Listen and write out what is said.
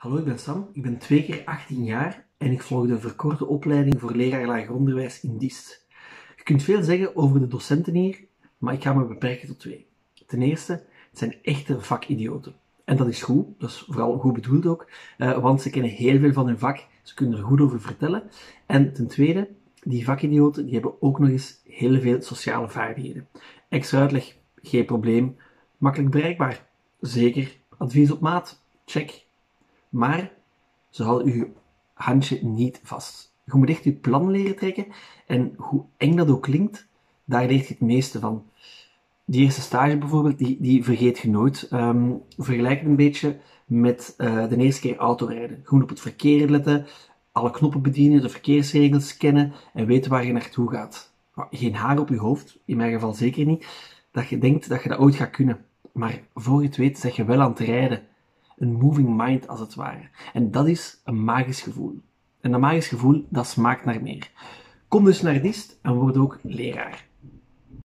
Hallo, ik ben Sam. Ik ben 2 keer 18 jaar en ik volg de verkorte opleiding voor leraar lager onderwijs in Diest. Je kunt veel zeggen over de docenten hier, maar ik ga me beperken tot 2. Ten eerste, het zijn echte vakidioten. En dat is goed, dat is vooral goed bedoeld ook, want ze kennen heel veel van hun vak, ze kunnen er goed over vertellen. En ten tweede, die vakidioten die hebben ook nog eens heel veel sociale vaardigheden. Extra uitleg, geen probleem. Makkelijk bereikbaar, zeker. Advies op maat, check. Maar ze houden je handje niet vast. Je moet echt je plan leren trekken. En hoe eng dat ook klinkt, daar leert je het meeste van. Die eerste stage bijvoorbeeld, die vergeet je nooit. Vergelijk het een beetje met de eerste keer autorijden. Gewoon op het verkeer letten, alle knoppen bedienen, de verkeersregels kennen en weten waar je naartoe gaat. Geen haar op je hoofd, in mijn geval zeker niet, dat je denkt dat je dat ooit gaat kunnen. Maar voor je het weet, zeg je wel aan het rijden. Een moving mind als het ware. En dat is een magisch gevoel. En dat magisch gevoel, dat smaakt naar meer. Kom dus naar Diest en word ook leraar.